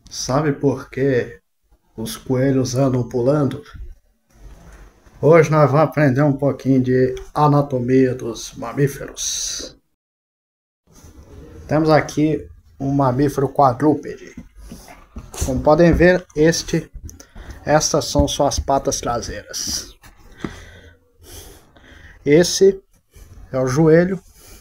Sabe por que os coelhos andam pulando? Hoje nós vamos aprender um pouquinho de anatomia dos mamíferos. Temos aqui um mamífero quadrúpede. Como podem ver, estas são suas patas traseiras. Esse é o joelho,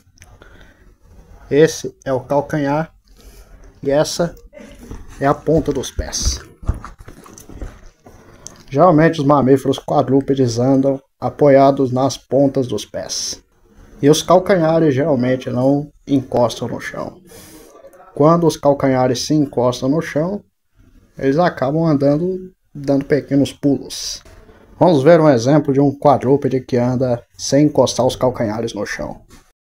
esse é o calcanhar e essa é a ponta dos pés. Geralmente os mamíferos quadrúpedes andam apoiados nas pontas dos pés. E os calcanhares geralmente não encostam no chão. Quando os calcanhares se encostam no chão, eles acabam andando, dando pequenos pulos. Vamos ver um exemplo de um quadrúpede que anda sem encostar os calcanhares no chão.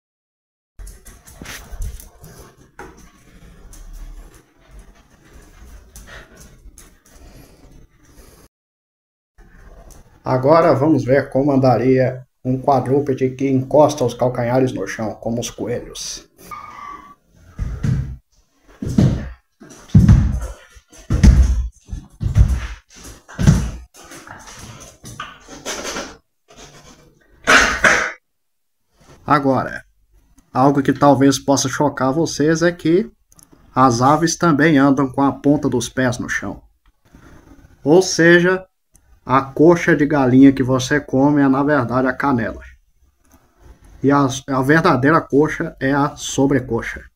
Agora vamos ver como andaria um quadrúpede que encosta os calcanhares no chão, como os coelhos. Agora, algo que talvez possa chocar vocês é que as aves também andam com a ponta dos pés no chão. Ou seja, a coxa de galinha que você come é na verdade a canela. E a verdadeira coxa é a sobrecoxa.